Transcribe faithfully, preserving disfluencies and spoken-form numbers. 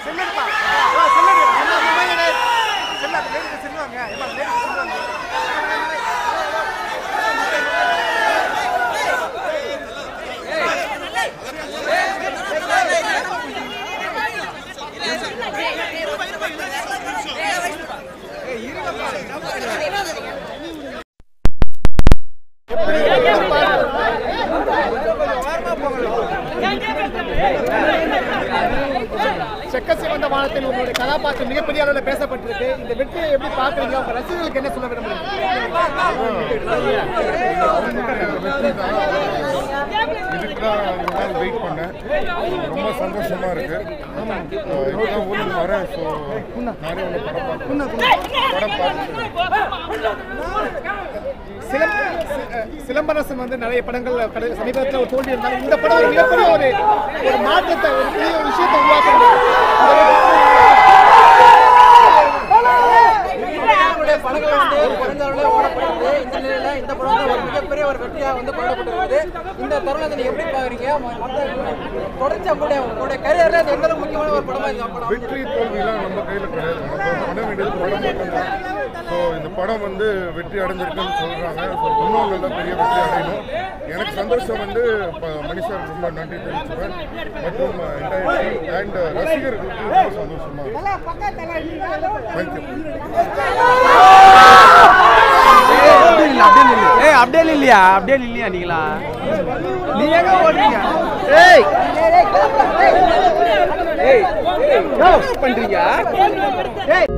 செக்கசிவந்த வானத்தில் உங்களுடைய கதாபாத்திரம் மிகப்பெரிய அளவில் பேசப்பட்டிருக்கு. இந்த வெற்றியை எப்படி பார்க்குறீங்க? உங்க ரசிகர்களுக்கு என்ன சொல்ல விரும்புறீங்க? இதுக்குதான் வெயிட் பண்ணேன். ரொம்ப சந்தோஷமா இருக்கு. இப்பதான் ஊருக்கு வரேன். ஸோ நிறைய படம் படம் பார்த்து சிலம்பரசன் வந்து நிறைய படங்கள் சமீபத்தில் ஒரு தோல்வி இருந்தாலும் இந்த படம் மிகப்பெரிய ஒரு ஒரு மாற்றத்தை ஒரு பெரிய விஷயத்தை உருவாக்குறது. படங்கள் வந்து குறைந்த அளவில் ஓடப்படுது. இந்த நிலையில இந்த படம் வந்து ஒரு மிகப்பெரிய ஒரு வெற்றியாக வந்து கொண்டாடப்பட்டிருக்குது. இந்த தருணத்தை நீங்க எப்படி பாக்குறீங்க? தொடர்ச்சி உங்களுடைய உங்களுடைய கரியர்ல எந்த அளவுக்கு முக்கியமான ஒரு படமா இந்த படம்? வெற்றி தோல்வியெல்லாம் நம்ம கையில கிடையாது. நம்ம பண்ண வேண்டியது படம் மட்டும்தான். ஸோ இந்த படம் வந்து வெற்றி அடைஞ்சிருக்குன்னு சொல்றாங்க. ஸோ இன்னும் நல்ல பெரிய வெற்றி அடையணும். எனக்கு சந்தோஷம் வந்து மணி சார் ரொம்ப நன்றி தெரிவிச்சுப்பேன். மற்றும் அண்ட் ரசிகர்களுக்கு ரொம்ப சந்தோஷமா தேங்க்யூ. ஏய் அப்படியே இல்லையா அப்படியே இல்லையா நீங்களா நீங்க எங்க ஓடுறீங்க? ஏய் ஏய் பண்றீங்க? ஏய்